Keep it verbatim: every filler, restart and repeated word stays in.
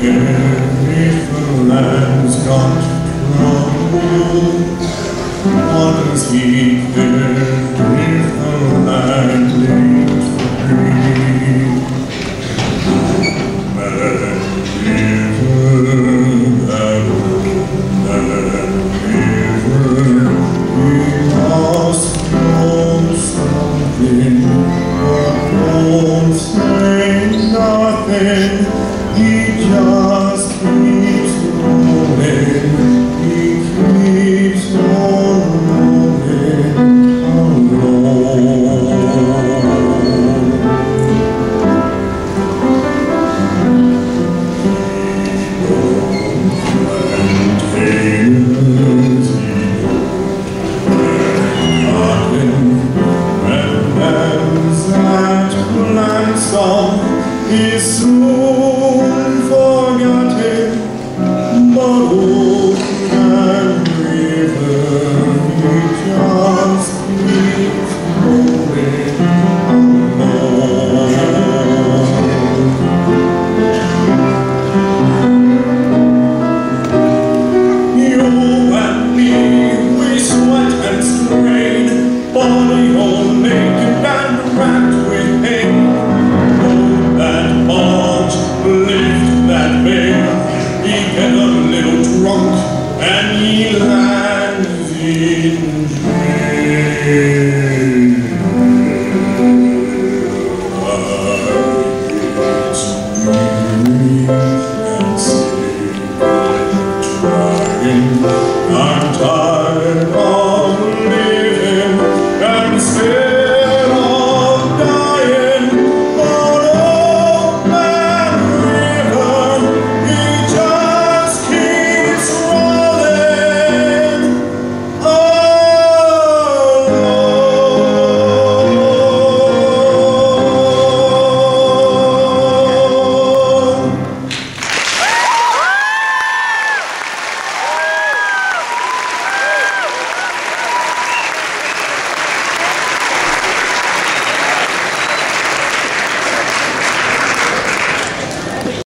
If the land's got trouble, what does he care if the land ain't free? Man river, that man river, he must know something, but won't say nothing. He just keeps rolling, he keeps on rolling along. Plantainers, cotton, and hands that plant some is soon.